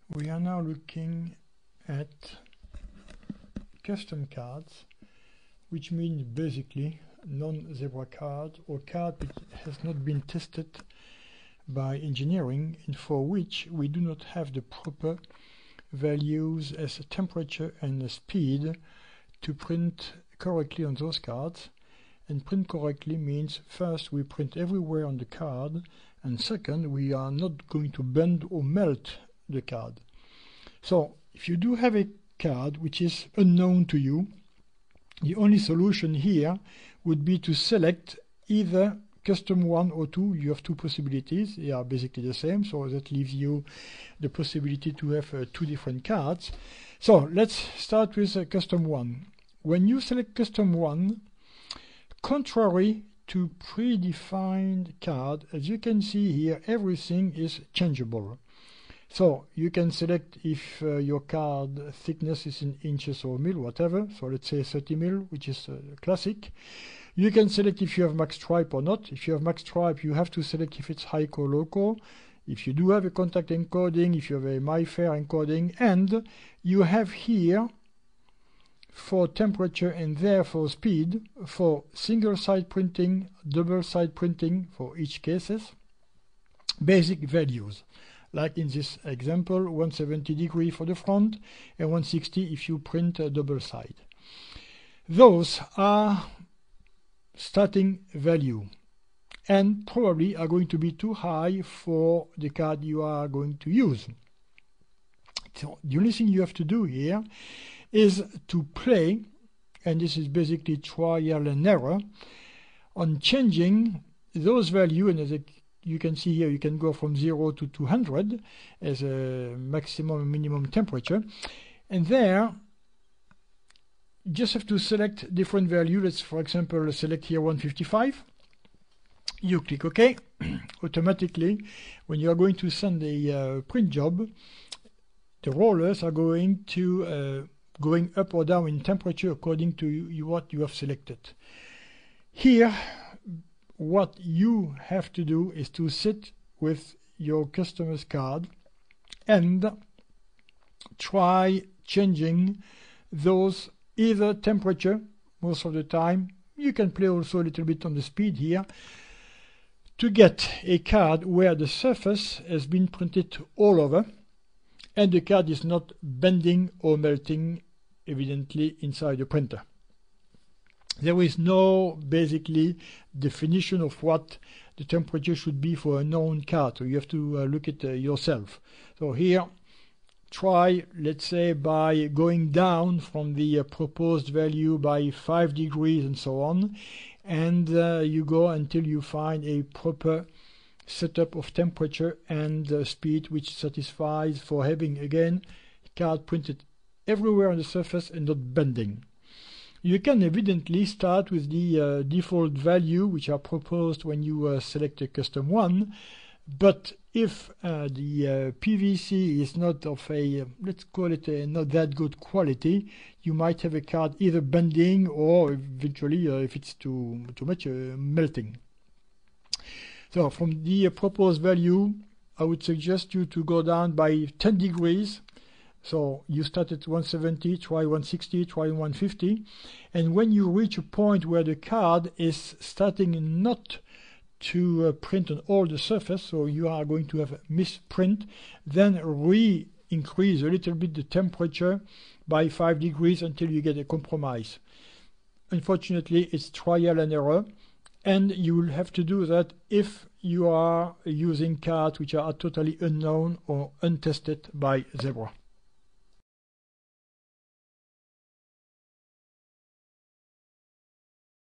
We are now looking at custom cards, which means basically non-zebra card or card which has not been tested by engineering and for which we do not have the proper values as temperature and speed to print correctly on those cards. And print correctly means first we print everywhere on the card, and second we are not going to bend or melt the card. So if you do have a card which is unknown to you, the only solution here would be to select either custom 1 or 2. You have two possibilities. They are basically the same, so that leaves you the possibility to have two different cards. So let's start with custom 1. When you select custom 1, contrary to predefined card, as you can see here, everything is changeable. So you can select if your card thickness is in inches or mil, whatever. So let's say 30 mil, which is classic. You can select if you have max stripe or not. If you have max stripe, you have to select if it's HICO or LOCO. If you do have a contact encoding, if you have a MyFair encoding, and you have here for temperature and there for speed, for single side printing, double side printing for each cases, basic values. Like in this example, 170 degree for the front and 160 if you print a double side. Those are starting value and probably are going to be too high for the card you are going to use. So the only thing you have to do here is to play, and this is basically trial and error, on changing those values. And as you can see here, you can go from 0 to 200 as a maximum and minimum temperature. And there, you just have to select different value. Let's, for example, select here 155. You click OK. Automatically, when you are going to send a print job, the rollers are going to going up or down in temperature according to what you have selected. Here, what you have to do is to sit with your customer's card and try changing those either temperature most of the time. You can play also a little bit on the speed here to get a card where the surface has been printed all over and the card is not bending or melting evidently inside the printer. There is no basically definition of what the temperature should be for a known card, so you have to look at yourself. So here, try, let's say, by going down from the proposed value by 5 degrees and so on, and you go until you find a proper setup of temperature and speed which satisfies for having, again, card printed everywhere on the surface and not bending. You can evidently start with the default value which are proposed when you select a custom 1, but if the PVC is not of a, let's call it a not that good quality, you might have a card either bending or eventually, if it's too much, melting. So from the proposed value, I would suggest you to go down by 10 degrees. So you start at 170, try 160, try 150. And when you reach a point where the card is starting not to print on all the surface, so you are going to have a misprint, then increase a little bit the temperature by 5 degrees until you get a compromise. Unfortunately, it's trial and error. And you will have to do that if you are using cards which are totally unknown or untested by Zebra.